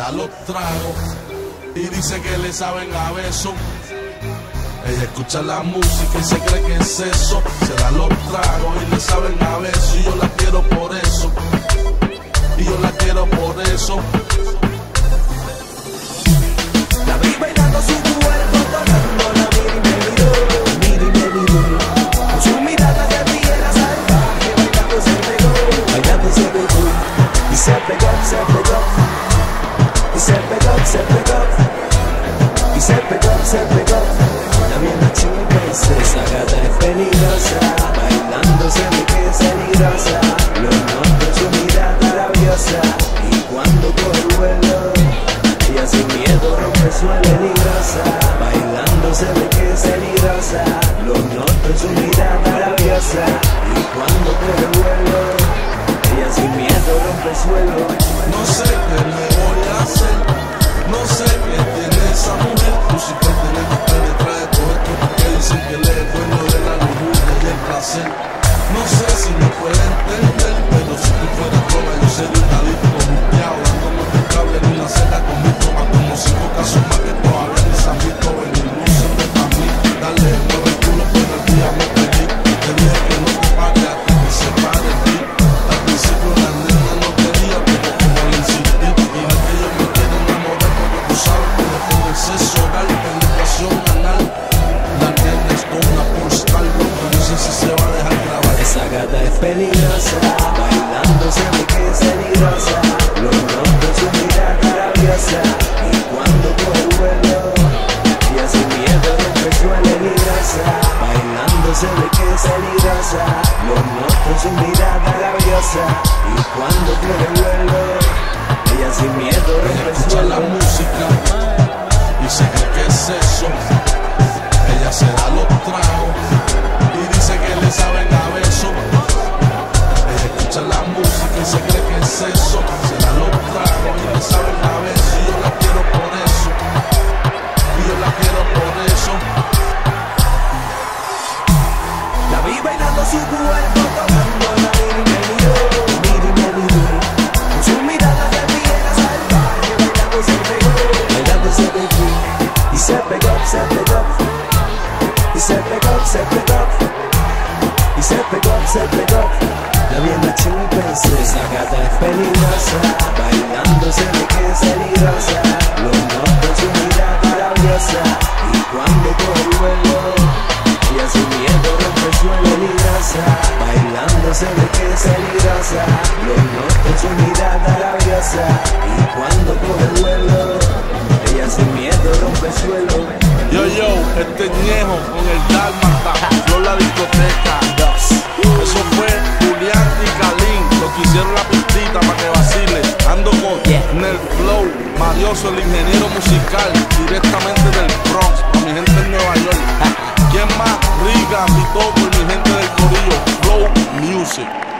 da los tragos y dice que le saben a beso. Ella escucha la música y se cree que es eso. Se da los tragos y le saben a beso. Y yo la quiero por eso. Y yo la quiero por eso. La vi bailando su cuerpo, tocándola, mira y me miró, mira y me miró. Con su mirada de fiera salvaje, bailando se pegó, bailando se pegó. Y se pegó, se pegó. Y se pegó, se pegó. Y se pegó, se pegó. La viena chica esa gata es peligrosa, bailando se ve que es peligrosa. Lo noto en su mirada rabiosa, y cuando coge vuelo ella sin miedo rompe suelo. Peligrosa, bailando se ve que es peligrosa. Lo noto en su mirada rabiosa, y cuando coge vuelo ella sin miedo rompe suelo. No sé qué me voy a hacer, no sé qué tiene esa mujer. Tú si perteneces penetra de todo esto, porque dicen que él es dueño de la lujuria y el placer. No sé si me puede entender, pero si tú fueras toda yo sería un adicto buqueado, dándome un cable en una celda con mi toma, como 5 casos más que todavía ni se han visto venir. No se ve para mí, dale, mueve el culo, pero el día me perdí. Te dije que no te pague a ti, que se pare de ti. Al principio la nena no quería, pero como le insistí, y no es que ellos me quieren enamorar, porque tú sabes que después del sexo oral, penetración anal, la nena es como una postal, no sé si se va a dejar grabar. Esa gata es peligrosa, bailando se ve que es peligrosa. Lo noto en su mirada rabiosa, y cuando coge vuelo ella sin miedo rompe suelo. Peligrosa, bailando se ve que es peligrosa. Lo noto en su mirada rabiosa, y cuando coge vuelo ella sin miedo rompe Escucha la suelo. música y se cree que es eso. Ella se da los tragos y dice que le saben a beso. Ella escucha la música y se cree que es eso. Se da los tragos y le saben a beso. Y yo la quiero por eso. Y yo la quiero por eso. La vi bailando su cuerpo, tocándola, mira y me miró, mira y me miró. Con su mirada de fiera salvaje, bailando se pegó, bailando se pegó. Y se pegó, se pegó. Y se pegó, se pegó. Y se pegó, se pegó. La viena chica esa gata es peligrosa, bailando se ve que es peligrosa. Lo noto en su mirada rabiosa, y cuando coge vuelo ella sin miedo rompe suelo. Peligrosa, bailando se ve que es peligrosa. Lo noto en su mirada rabiosa, y cuando coge vuelo ella sin miedo rompe suelo. Yo, este Ñejo con el Dálmata, Flor la discoteca. Eso fue Julián y Kalin, lo que hicieron la pistita para que vacile. Ando con Nel Flow, Marioso, el ingeniero musical, directamente del Bronx, para mi gente en Nueva York. ¿Quién más? Riga, mi topo y mi gente del corillo, Flow Music.